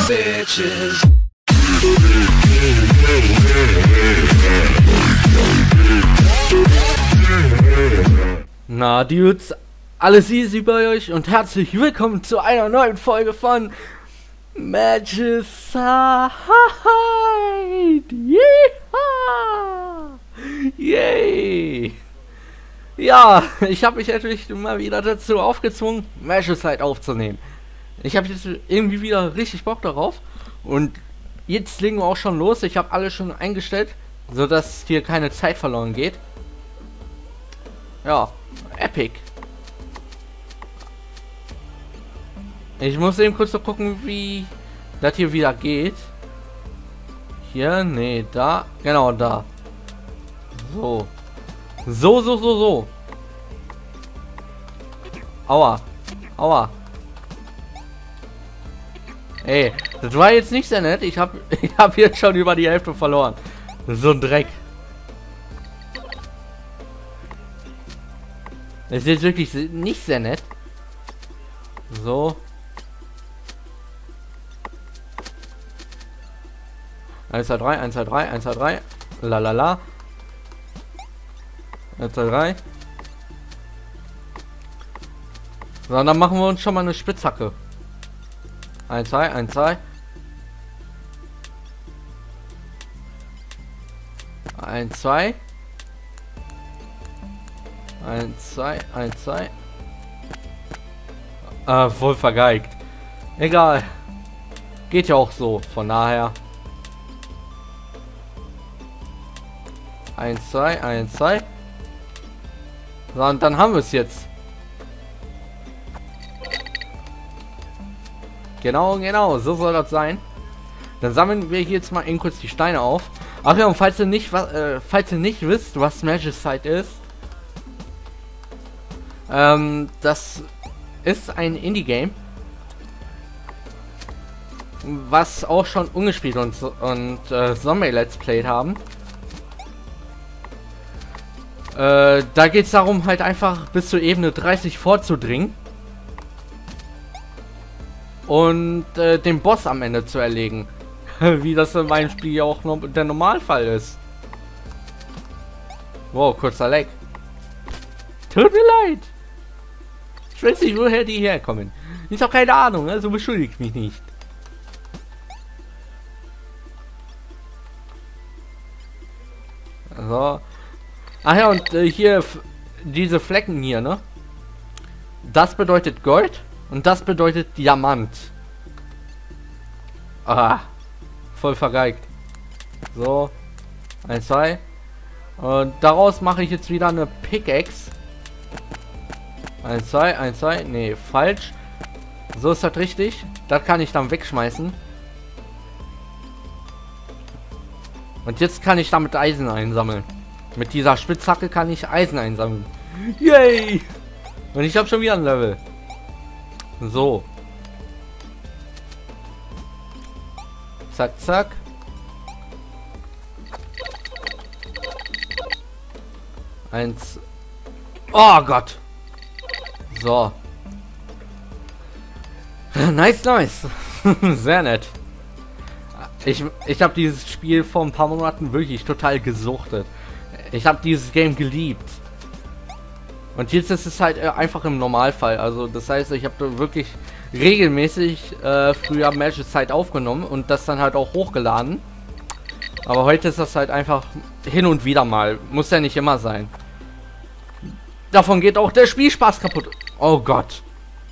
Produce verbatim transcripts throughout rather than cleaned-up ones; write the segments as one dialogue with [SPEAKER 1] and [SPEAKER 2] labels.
[SPEAKER 1] bitches.
[SPEAKER 2] Na Dudes, alles easy bei euch und herzlich willkommen zu einer neuen Folge von Magicite. Yeehaw! Yay! Ja, ich habe mich natürlich mal wieder dazu aufgezwungen, Magicite aufzunehmen. Ich habe jetzt irgendwie wieder richtig Bock darauf und jetzt legen wir auch schon los. Ich habe alles schon eingestellt, sodass hier keine Zeit verloren geht. Ja, epic. Ich muss eben kurz noch gucken, wie das hier wieder geht. Hier, nee, da, genau da. So. So, so, so, so. Aua. Aua. Ey, das war jetzt nicht sehr nett. Ich habe ich hab jetzt schon über die Hälfte verloren. So ein Dreck. Das ist jetzt wirklich nicht sehr nett. So. eins, zwei, drei, eins, zwei, drei, eins, zwei, drei. Lalala. eins, zwei, drei. So, und dann machen wir uns schon mal eine Spitzhacke. eins, zwei, eins, zwei. eins, zwei. eins, zwei, eins, zwei. Ah, voll vergeigt. Egal. Geht ja auch so, von daher. eins, zwei, eins, zwei. So, und dann haben wir es jetzt. Genau, genau, so soll das sein. Dann sammeln wir hier jetzt mal eben kurz die Steine auf. Ach ja, und falls ihr nicht, äh, falls ihr nicht wisst, was Magicite ist, ähm, das ist ein Indie-Game, was auch schon ungespielt und, und äh, Zombie Let's Play haben. Äh, da geht es darum, halt einfach bis zur Ebene dreißig vorzudringen und äh, den Boss am Ende zu erlegen. Wie das in meinem Spiel ja auch noch der Normalfall ist. Wow, kurzer Lag. Tut mir leid. Ich weiß nicht, woher die herkommen. Ist auch keine Ahnung, also beschuldigt mich nicht. So. Ach ja, und äh, hier diese Flecken hier, ne? Das bedeutet Gold und das bedeutet Diamant. Ah, voll vergeigt. So, eins, zwei. Und daraus mache ich jetzt wieder eine Pickaxe. eins, zwei, eins, zwei. Nee, falsch. So ist das richtig. Das kann ich dann wegschmeißen. Und jetzt kann ich damit Eisen einsammeln. Mit dieser Spitzhacke kann ich Eisen einsammeln. Yay! Und ich habe schon wieder ein Level. So. Zack, zack. Eins. Oh Gott. So. Nice, nice. Sehr nett. Ich, ich habe dieses Spiel vor ein paar Monaten wirklich total gesuchtet. Ich habe dieses Game geliebt. Und jetzt ist es halt äh, einfach im Normalfall. Also das heißt, ich habe da wirklich regelmäßig äh, früher Magicite aufgenommen und das dann halt auch hochgeladen. Aber heute ist das halt einfach hin und wieder mal. Muss ja nicht immer sein. Davon geht auch der Spielspaß kaputt. Oh Gott.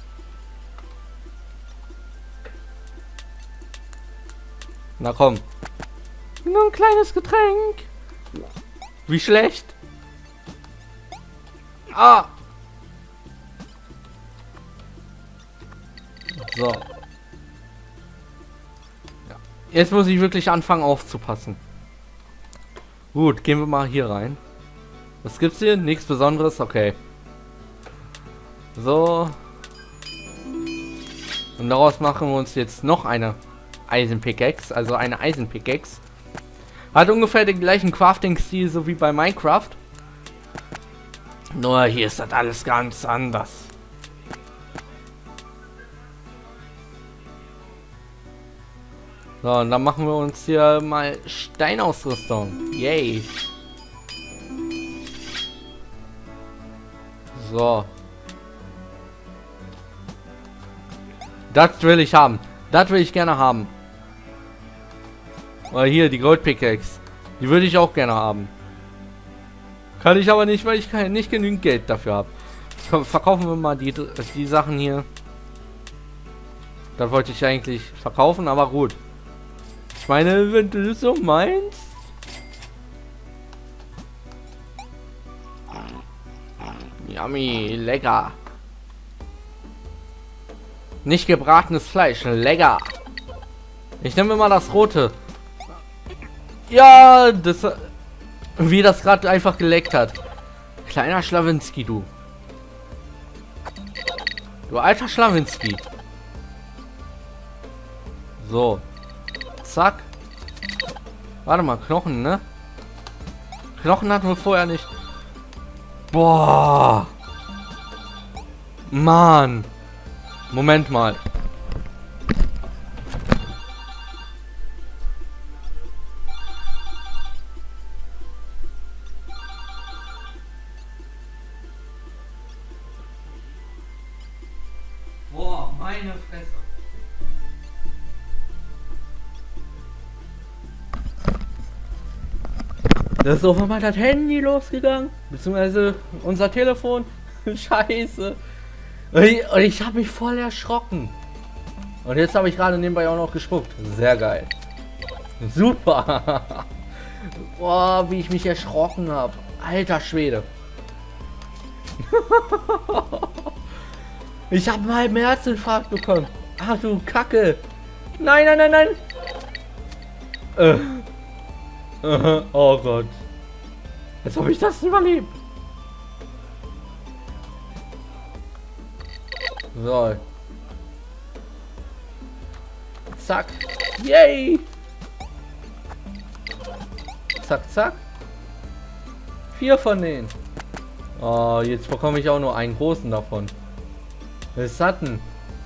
[SPEAKER 2] Na komm. Nur ein kleines Getränk. Wie schlecht. Ah. So. Ja. Jetzt muss ich wirklich anfangen aufzupassen. Gut, gehen wir mal hier rein. Was gibt's hier? Nichts Besonderes? Okay. So. Und daraus machen wir uns jetzt noch eine Eisenpickaxe, also eine Eisenpickaxe. Hat ungefähr den gleichen Crafting-Stil so wie bei Minecraft. Nur hier ist das alles ganz anders. So, und dann machen wir uns hier mal Steinausrüstung. Yay. So. Das will ich haben. Das will ich gerne haben. Oder hier, die Gold Pickaxe. Die würde ich auch gerne haben. Kann ich aber nicht, weil ich kein, nicht genügend Geld dafür habe. Komm, verkaufen wir mal die, die Sachen hier. Das wollte ich eigentlich verkaufen, aber gut. Ich meine, wenn du das so meinst. Yummy, lecker. Nicht gebratenes Fleisch, lecker. Ich nehme mal das rote. Ja, das... Wie das gerade einfach geleckt hat. Kleiner Schlawinski, du. Du alter Schlawinski. So. Zack. Warte mal, Knochen, ne? Knochen hatten wir vorher nicht. Boah. Mann. Moment mal. Boah, meine Fresse. Das ist auf einmal das Handy losgegangen. Beziehungsweise unser Telefon. Scheiße. Und ich, und ich habe mich voll erschrocken. Und jetzt habe ich gerade nebenbei auch noch gespuckt. Sehr geil. Super. Boah, wie ich mich erschrocken habe. Alter Schwede. Ich habe mal einen Herzinfarkt bekommen. Ach du Kacke. Nein, nein, nein, nein. Äh. Oh Gott. Jetzt habe ich das überlebt. So. Zack. Yay. Zack, zack. Vier von denen. Oh, jetzt bekomme ich auch nur einen großen davon. Was hatten?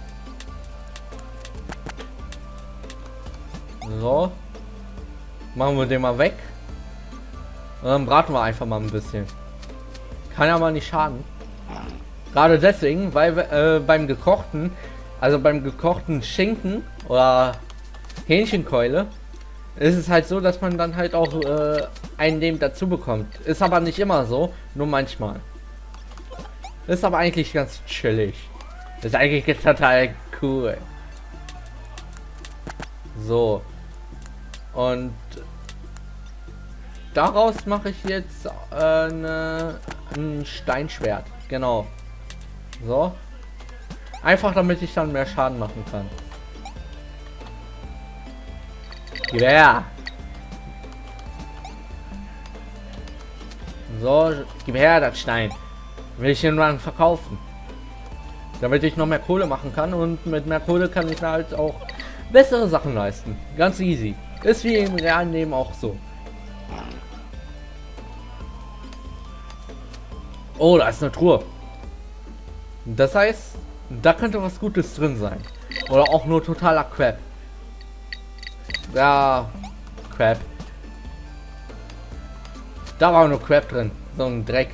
[SPEAKER 2] So. Machen wir den mal weg. Und dann braten wir einfach mal ein bisschen. Kann ja mal nicht schaden. Gerade deswegen, weil äh, beim gekochten, also beim gekochten Schinken oder Hähnchenkeule, ist es halt so, dass man dann halt auch äh, einen dem dazu bekommt. Ist aber nicht immer so, nur manchmal. Ist aber eigentlich ganz chillig. Ist eigentlich total cool. So. Und daraus mache ich jetzt äh, eine, ein Steinschwert. Genau. So. Einfach damit ich dann mehr Schaden machen kann. Gib her. So, gib her das Stein. Will ich den dann verkaufen. Damit ich noch mehr Kohle machen kann und mit mehr Kohle kann ich halt auch bessere Sachen leisten. Ganz easy. Ist wie im realen Leben auch so. Oh, da ist eine Truhe. Das heißt, da könnte was Gutes drin sein. Oder auch nur totaler Crap. Ja, Crap. Da war nur Crap drin. So ein Dreck.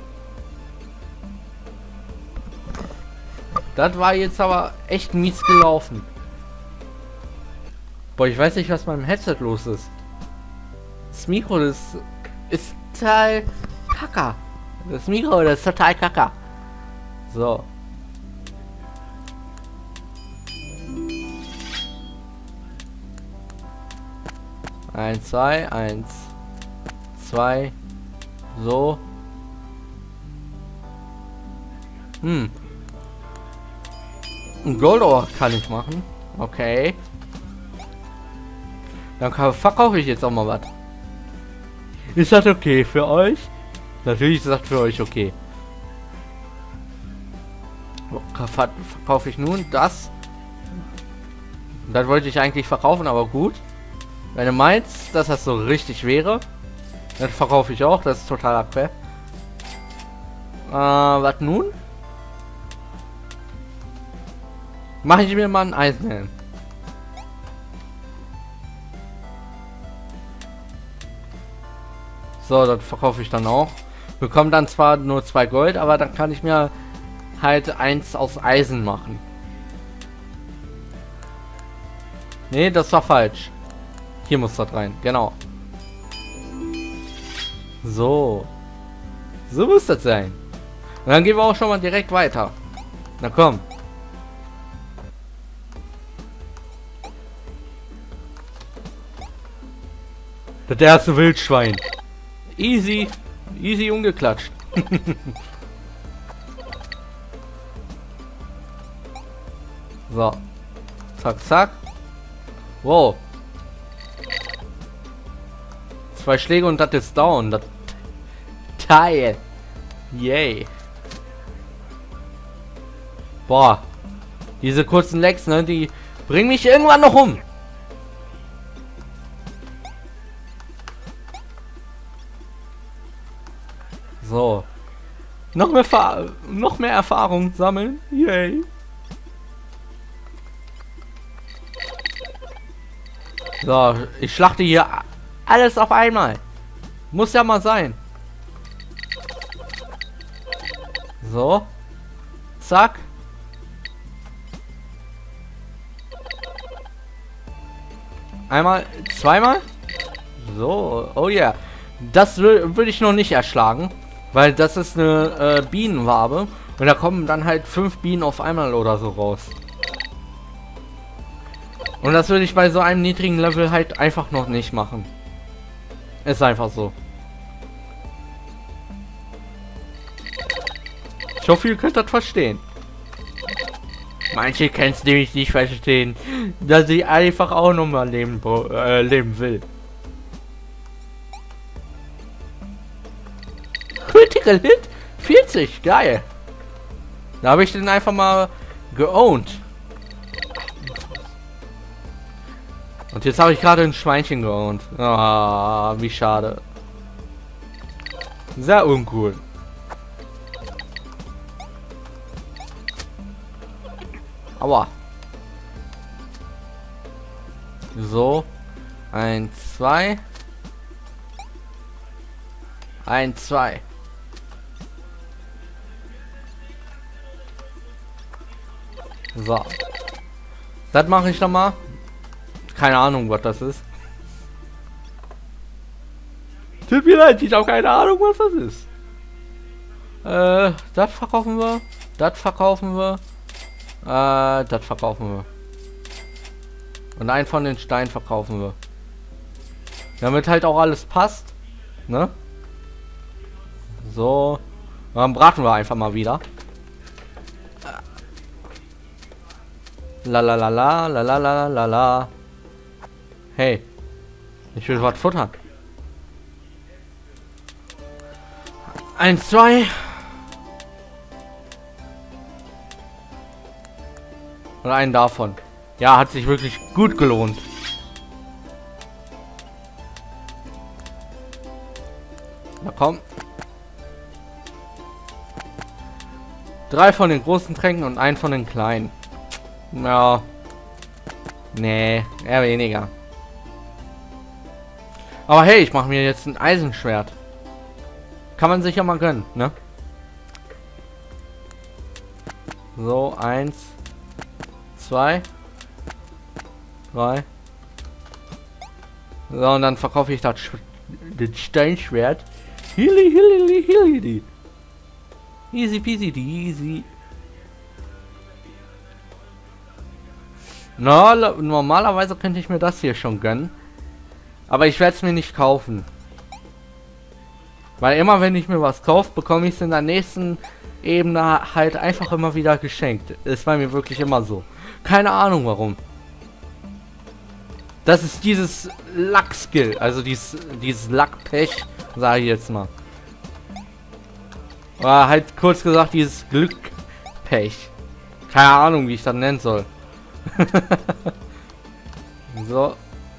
[SPEAKER 2] Das war jetzt aber echt mies gelaufen. Boah, ich weiß nicht, was mit meinem Headset los ist. Das Mikro, das ist total kacker. Das Mikro, das ist total kacker. So. Eins, zwei, eins, zwei. So. Hm. Ein Gold kann ich machen. Okay. Dann kann, verkaufe ich jetzt auch mal was. Ist das okay für euch? Natürlich ist das für euch okay. Ver verkaufe ich nun das. Das wollte ich eigentlich verkaufen, aber gut. Wenn du meinst, dass das so richtig wäre, dann verkaufe ich auch. Das ist totaler Crap. Äh, was nun? Mache ich mir mal einen Eisenhelm. So, das verkaufe ich dann auch. Bekomme dann zwar nur zwei Gold, aber dann kann ich mir halt eins aus Eisen machen. Nee, das war falsch. Hier muss das rein, genau. So. So muss das sein. Und dann gehen wir auch schon mal direkt weiter. Na komm. Das erste Wildschwein. Easy. Easy umgeklatscht. So. Zack, zack. Wow. Zwei Schläge und das ist down. Das Teil. Yay. Boah. Diese kurzen Lecks, ne, die bringen mich irgendwann noch um. So. Noch mehr Fa noch mehr Erfahrung sammeln. Yay. So, ich schlachte hier alles auf einmal. Muss ja mal sein. So. Zack. Einmal, zweimal. So, oh ja. Yeah. Das würde ich noch nicht erschlagen. Weil das ist eine äh, Bienenwabe. Und da kommen dann halt fünf Bienen auf einmal oder so raus. Und das würde ich bei so einem niedrigen Level halt einfach noch nicht machen. Ist einfach so. Ich hoffe, ihr könnt das verstehen. Manche können es nämlich nicht verstehen, dass sie einfach auch noch mal leben, äh, leben will. Critical Hit? vierzig, geil. Da habe ich den einfach mal geowned. Und jetzt habe ich gerade ein Schweinchen geowned. Ah, wie schade. Sehr uncool. Aua. So. Eins, zwei. Eins, zwei. So. Das mache ich noch mal. Keine Ahnung, was das ist. Tut mir leid, ich habe keine Ahnung, was das ist. Äh, das verkaufen wir. Das verkaufen wir. Äh, das verkaufen wir. Und einen von den Steinen verkaufen wir. Damit halt auch alles passt. Ne? So. Dann braten wir einfach mal wieder. La la la la la la la la la. Hey. Ich will was futtern. Eins, zwei. Und einen davon. Ja, hat sich wirklich gut gelohnt. Na komm. Drei von den großen Tränken und einen von den kleinen. Ja. Nee, eher weniger. Aber hey, ich mache mir jetzt ein Eisenschwert. Kann man sich ja mal gönnen, ne? So, eins, zwei, drei. So, und dann verkaufe ich das, Sch das Steinschwert. Hilly, hilly, hilly. Easy peasy, easy. No, normalerweise könnte ich mir das hier schon gönnen. Aber ich werde es mir nicht kaufen. Weil immer wenn ich mir was kaufe, bekomme ich es in der nächsten Ebene halt einfach immer wieder geschenkt. Ist bei mir wirklich immer so. Keine Ahnung warum. Das ist dieses Lack-Skill. Also dieses, dieses Lack-Pech, sage ich jetzt mal. Oder halt kurz gesagt dieses Glück-Pech. Keine Ahnung, wie ich das nennen soll. So.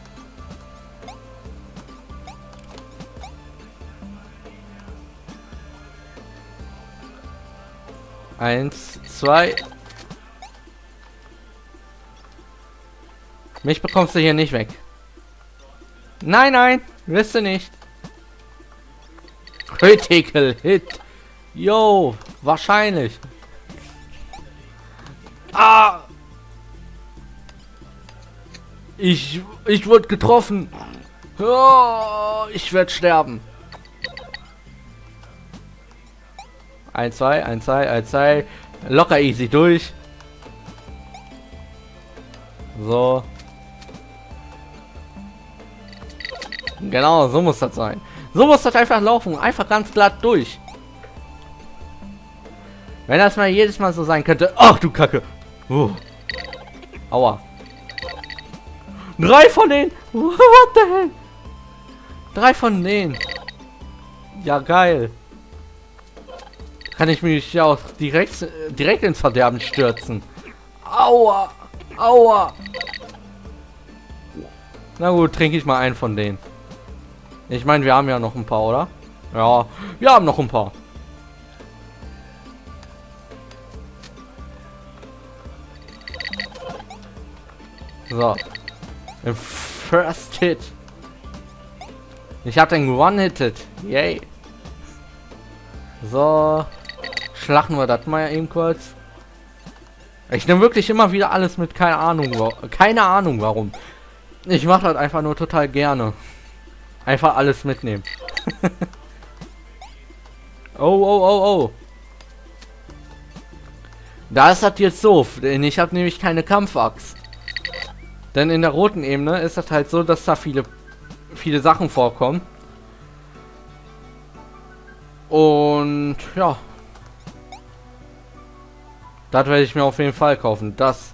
[SPEAKER 2] Eins, zwei. Mich bekommst du hier nicht weg. Nein, nein, wirst du nicht. Critical Hit. Yo, wahrscheinlich. Ah! Ich, ich wurde getroffen. Oh, ich werde sterben. Ein, zwei, ein, zwei, ein, zwei. Locker easy durch. So. Genau, so muss das sein. So muss das einfach laufen. Einfach ganz glatt durch. Wenn das mal jedes Mal so sein könnte. Ach du Kacke. Uh. Aua. Drei von denen. What the hell? Drei von denen. Ja, geil. Kann ich mich ja auch direkt, direkt ins Verderben stürzen. Aua. Aua. Na gut, trinke ich mal einen von denen. Ich meine, wir haben ja noch ein paar, oder? Ja, wir haben noch ein paar. So. Im First Hit. Ich habe den One-Hitted. Yay. So. Schlachten wir das mal eben kurz. Ich nehme wirklich immer wieder alles mit. Keine Ahnung. Keine Ahnung warum. Ich mache das einfach nur total gerne. Einfach alles mitnehmen. Oh, oh, oh, oh. Da ist das jetzt so. Denn ich habe nämlich keine Kampfaxt. Denn in der roten Ebene ist das halt so, dass da viele, viele Sachen vorkommen. Und ja. Das werde ich mir auf jeden Fall kaufen. Das.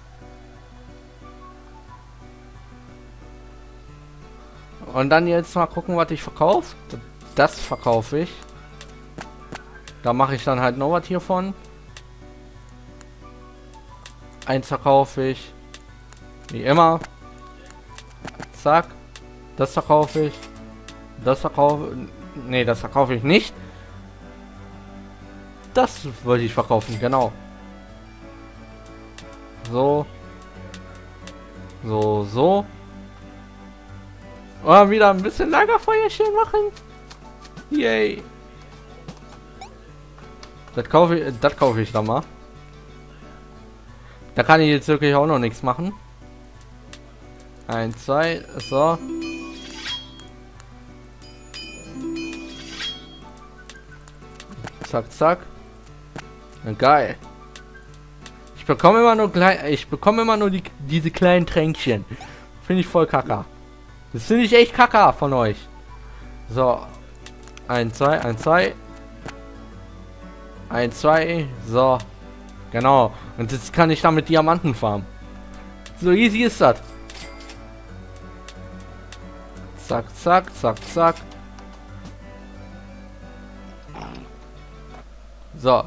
[SPEAKER 2] Und dann jetzt mal gucken, was ich verkaufe. Das verkaufe ich. Da mache ich dann halt noch was hiervon. Eins verkaufe ich. Wie immer. Zack. Das verkaufe ich. Das verkaufe. Nee, das verkaufe ich nicht. Das wollte ich verkaufen, genau. So. So, so. Oh, wieder ein bisschen Lagerfeuerchen machen. Yay. Das kaufe ich, das kaufe ich dann mal. Da kann ich jetzt wirklich auch noch nichts machen. Ein, zwei, so. Zack, zack. Na, geil. Ich bekomme immer nur klein, ich bekomme immer nur die, diese kleinen Tränkchen. Finde ich voll kacke. Das finde ich echt kacke von euch. So. Ein, zwei, ein, zwei. Ein, zwei. So. Genau. Und jetzt kann ich damit Diamanten farmen. So easy ist das. Zack, zack, zack, zack. So.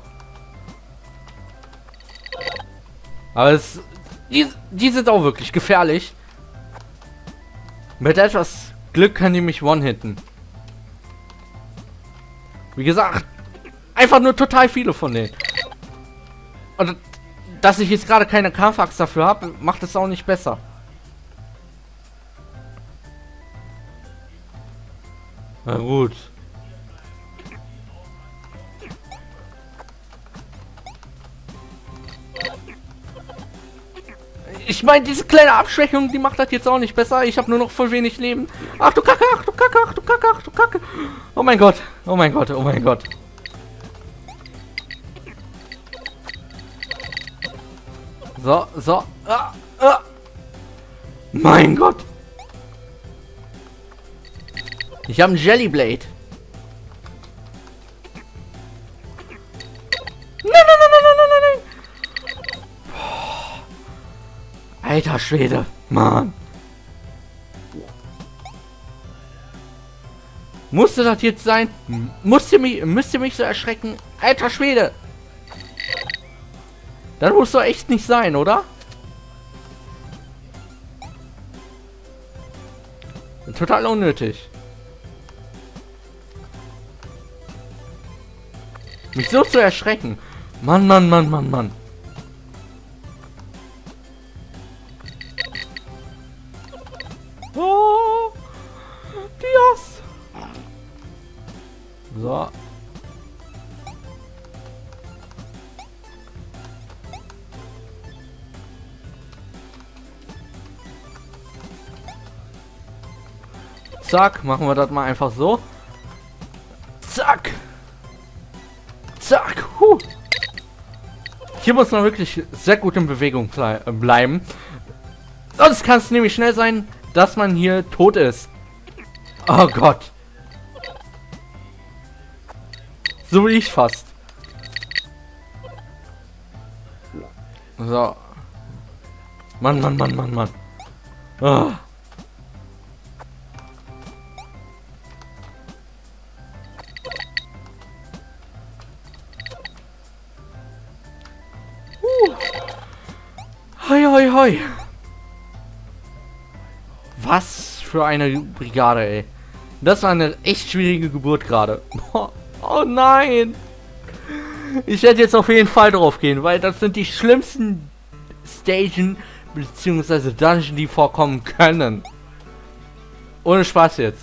[SPEAKER 2] Aber es, die, die sind auch wirklich gefährlich. Mit etwas Glück kann die mich one-hitten. Wie gesagt, einfach nur total viele von denen. Und dass ich jetzt gerade keine Kampfaxt dafür habe, macht es auch nicht besser. Na gut. Ich meine, diese kleine Abschwächung, die macht das jetzt auch nicht besser. Ich habe nur noch voll wenig Leben. Ach du Kacke, ach du Kacke, ach du Kacke, ach du Kacke. Oh mein Gott, oh mein Gott, oh mein Gott. So, so. Ah, ah. Mein Gott. Ich habe einen Jellyblade. Nein, nein, nein, nein, nein, nein, nein. Alter Schwede, Mann. Musste das jetzt sein? Musst ihr mich, müsst ihr mich so erschrecken? Alter Schwede. Das muss doch echt nicht sein, oder? Total unnötig. Mich so zu erschrecken. Mann, Mann, Mann, Mann, Mann. Oh, Dias. So, Zack, machen wir das mal einfach so. Zack. Zack. Huh. Hier muss man wirklich sehr gut in Bewegung blei bleiben. Sonst kann es nämlich schnell sein, dass man hier tot ist. Oh Gott. So wie ich fast. So. Mann, Mann, Mann, Mann, Mann. Oh. Uh. Hoi, hoi, hoi. Was für eine Brigade, ey. Das war eine echt schwierige Geburt gerade. Oh nein. Ich werde jetzt auf jeden Fall drauf gehen, weil das sind die schlimmsten Stagen bzw. Dungeon, die vorkommen können. Ohne Spaß jetzt.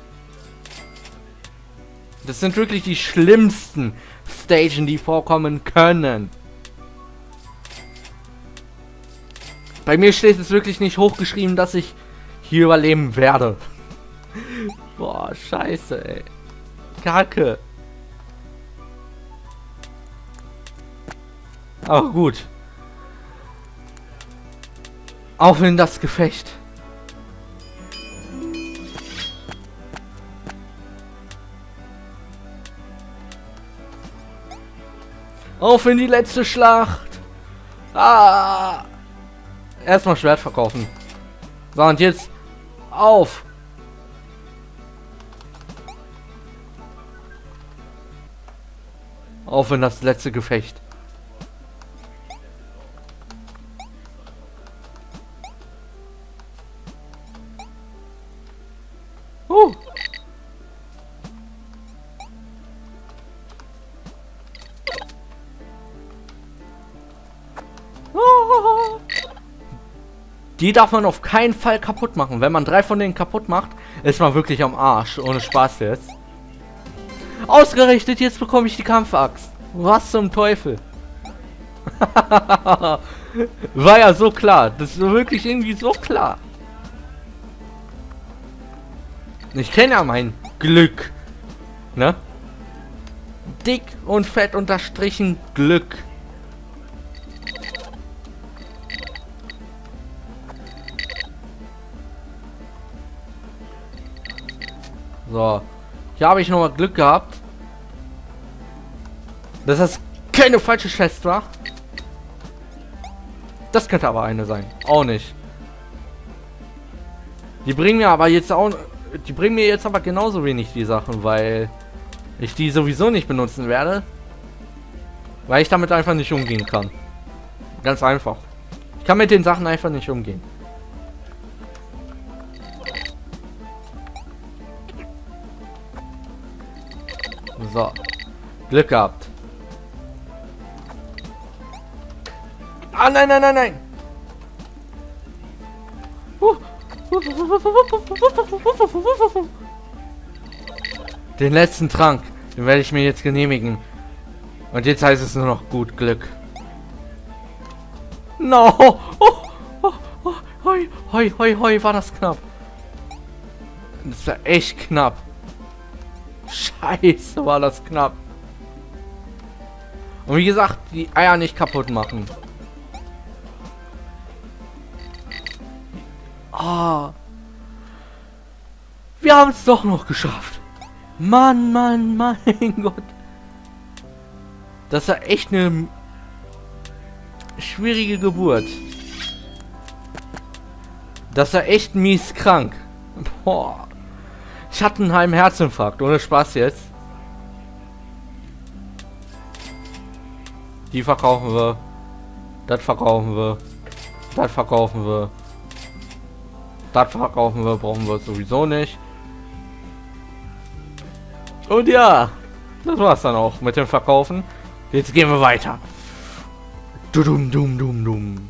[SPEAKER 2] Das sind wirklich die schlimmsten Stagen, die vorkommen können. Bei mir steht es wirklich nicht hochgeschrieben, dass ich hier überleben werde. Boah, scheiße, ey. Kacke. Aber gut. Auf in das Gefecht. Auf in die letzte Schlacht. Ah. Erstmal Schwert verkaufen. So, und jetzt auf. Auf in das letzte Gefecht. Uh. Oh. Die darf man auf keinen Fall kaputt machen. Wenn man drei von denen kaputt macht, ist man wirklich am Arsch. Ohne Spaß jetzt. Ausgerechnet, jetzt bekomme ich die Kampfaxt. Was zum Teufel? War ja so klar. Das ist wirklich irgendwie so klar. Ich kenne ja mein Glück. Ne? Dick und fett unterstrichen Glück. So. Hier habe ich noch mal Glück gehabt. Dass das keine falsche Chest war. Das könnte aber eine sein. Auch nicht. Die bringen mir aber jetzt auch... Die bringen mir jetzt aber genauso wenig die Sachen, weil ich die sowieso nicht benutzen werde. Weil ich damit einfach nicht umgehen kann. Ganz einfach. Ich kann mit den Sachen einfach nicht umgehen. So. Glück gehabt. Ah, nein, nein, nein, nein. Uh. Den letzten Trank, den werde ich mir jetzt genehmigen. Und jetzt heißt es nur noch gut Glück. No! Oh, oh, oh, hoi, hoi, hoi, hoi, war das knapp. Das war echt knapp. Scheiße, war das knapp. Und wie gesagt, die Eier nicht kaputt machen. Ah. Wir haben es doch noch geschafft. Mann, Mann, mein Gott. Das war echt eine schwierige Geburt. Das war echt mies krank. Boah. Ich hatte einen halben Herzinfarkt, ohne Spaß jetzt. Die verkaufen wir. Das verkaufen wir. Das verkaufen wir. Das verkaufen wir, brauchen wir sowieso nicht. Und ja, das war's dann auch mit dem Verkaufen. Jetzt gehen wir weiter. Dum dum dum dum.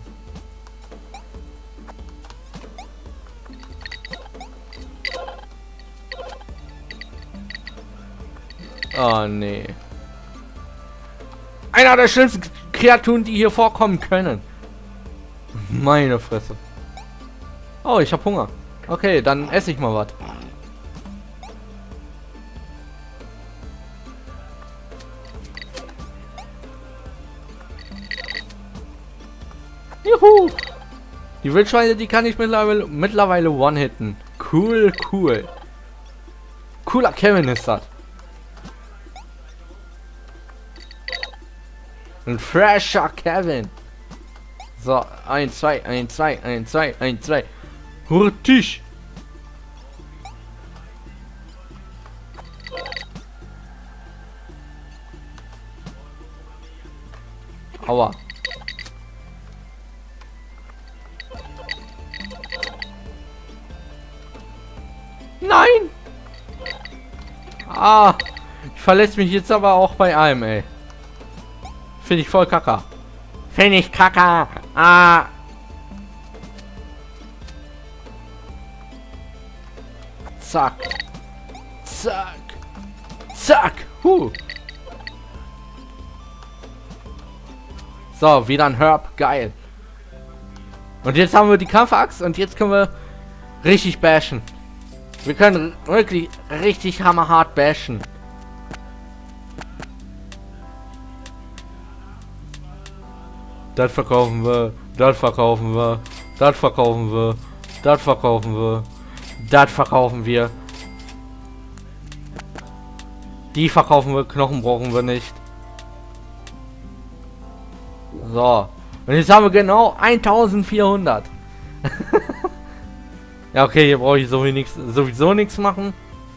[SPEAKER 2] Oh nee. Einer der schlimmsten Kreaturen, die hier vorkommen können. Meine Fresse. Oh, ich habe Hunger. Okay, dann esse ich mal was. Juhu! Die Wildschweine, die kann ich mittlerweile, mittlerweile one-hitten. Cool, cool. Cooler Kevin ist das. Ein fresher Kevin. So, ein, zwei, ein, zwei, ein, zwei, ein, zwei. Hurtig. Aua. Nein! Ah, ich verletze mich jetzt aber auch bei allem, ey. Finde ich voll kacke. Finde ich kacke. Ah. Zack. Zack. Zack. Huh. So, wieder ein Herb. Geil. Und jetzt haben wir die Kampfaxt und jetzt können wir richtig bashen. Wir können wirklich richtig hammerhart bashen. Das verkaufen wir, das verkaufen wir, das verkaufen wir, das verkaufen wir, das verkaufen wir. Die verkaufen wir, Knochen brauchen wir nicht. So. Und jetzt haben wir genau eintausendvierhundert. Ja, okay, hier brauche ich so nix, sowieso nichts machen.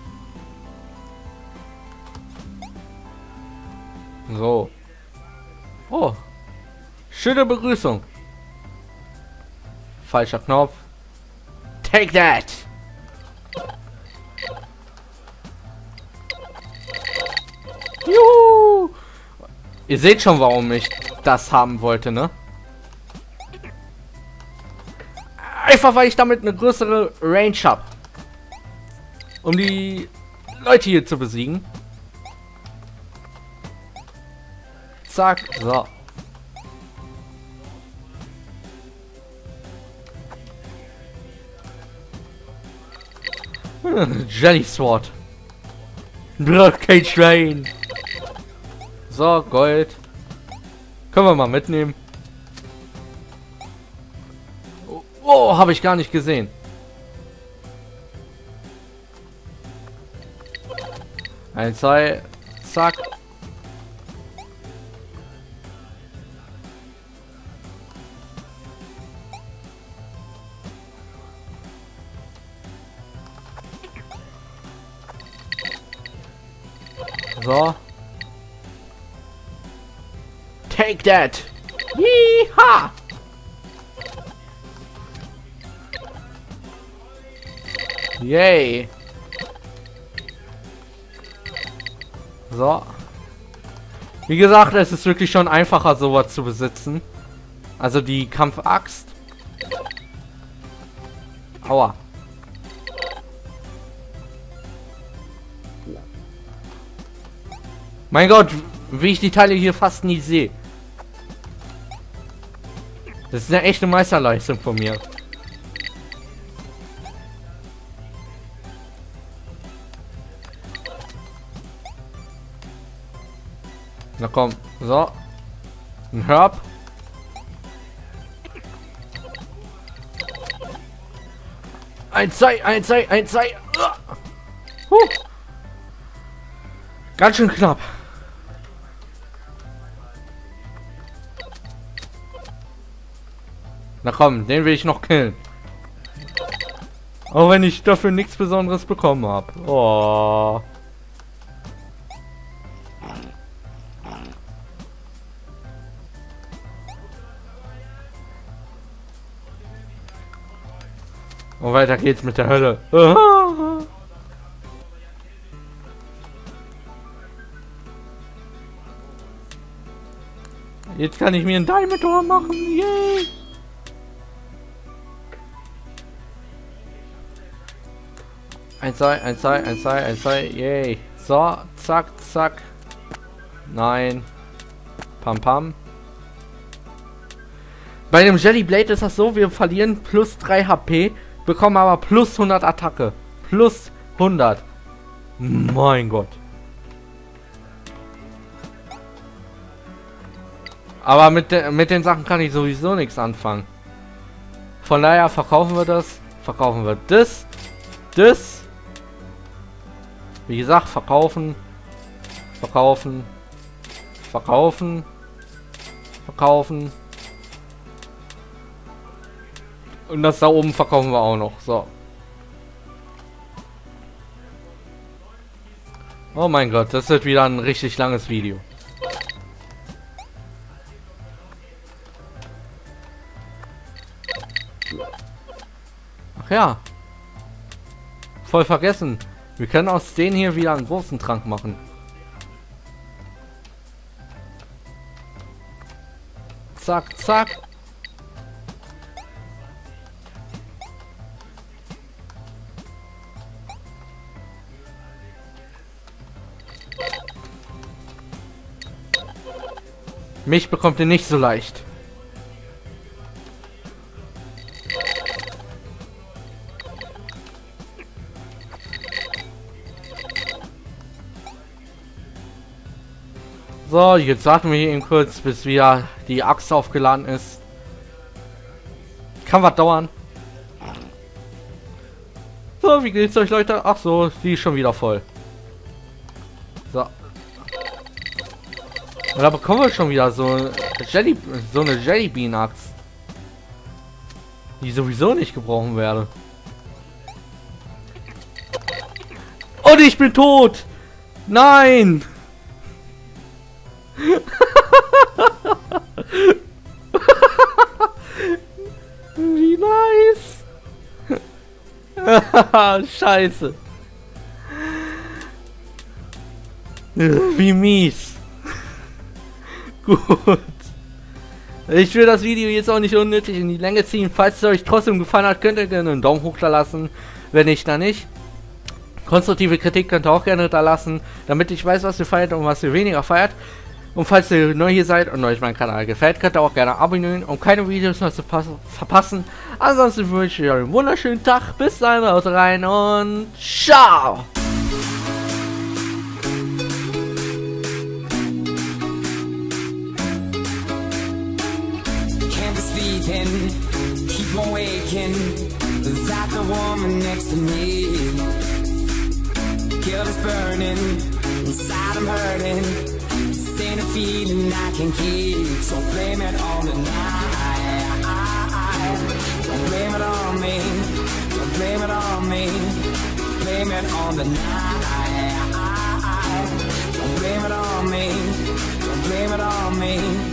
[SPEAKER 2] So. Oh. Schöne Begrüßung. Falscher Knopf. Take that. Juhu. Ihr seht schon, warum ich das haben wollte, ne? Einfach weil ich damit eine größere Range habe. Um die Leute hier zu besiegen. Zack, so. Jelly Sword. Blockade Train. So, Gold. Können wir mal mitnehmen. Oh, oh habe ich gar nicht gesehen. Ein, zwei, zack. So. Take that. Yeeha. Yay. So. Wie gesagt, es ist wirklich schon einfacher, sowas zu besitzen. Also die Kampfaxt. Aua. Mein Gott, wie ich die Teile hier fast nie sehe. Das ist eine echte Meisterleistung von mir. Na komm, so. Ein Herb. Ein, zwei, ein, zwei, ein, zwei. Huh. Ganz schön knapp. Na komm, den will ich noch killen. Auch wenn ich dafür nichts Besonderes bekommen habe. Oh. Und weiter geht's mit der Hölle. Ah. Jetzt kann ich mir ein Diamond-Tor machen. Yay! Ein, zwei, ein, zwei, ein, zwei, ein, zwei, yay. So, zack, zack. Nein. Pam, pam. Bei dem Jelly Blade ist das so, wir verlieren plus drei H P, bekommen aber plus hundert Attacke. Plus hundert. Mein Gott. Aber mit, de mit den Sachen kann ich sowieso nichts anfangen. Von daher verkaufen wir das. Verkaufen wir das. Das. Wie gesagt, verkaufen. Verkaufen. Verkaufen. Verkaufen. Und das da oben verkaufen wir auch noch. So. Oh mein Gott, das wird wieder ein richtig langes Video. Ach ja. Voll vergessen. Wir können aus denen hier wieder einen großen Trank machen. Zack, zack. Mich bekommt ihr nicht so leicht. So, jetzt warten wir hier eben kurz, bis wieder die Axt aufgeladen ist. Kann was dauern. So, wie geht's euch, Leute? Ach so, die ist schon wieder voll. So. Und da bekommen wir schon wieder so, Jelly, so eine Jellybean-Axt. Die sowieso nicht gebrauchen werde. Und ich bin tot! Nein! Wie nice! Scheiße! Wie mies! Gut. Ich will das Video jetzt auch nicht unnötig in die Länge ziehen. Falls es euch trotzdem gefallen hat, könnt ihr gerne einen Daumen hoch da lassen. Wenn nicht, dann nicht. Konstruktive Kritik könnt ihr auch gerne da lassen, damit ich weiß, was ihr feiert und was ihr weniger feiert. Und falls ihr neu hier seid und euch mein Kanal gefällt, könnt ihr auch gerne abonnieren, um keine Videos mehr zu verpassen. Ansonsten wünsche ich euch einen wunderschönen Tag. Bis dann, haut rein und ciao!
[SPEAKER 1] Keep on waking without the woman next to me. Guilt is burning, inside I'm hurting. This ain't a feeling I can keep, so blame it on the night. Don't blame it on me, don't blame it on me. Blame it on the night. Don't blame it on me, don't blame it on me.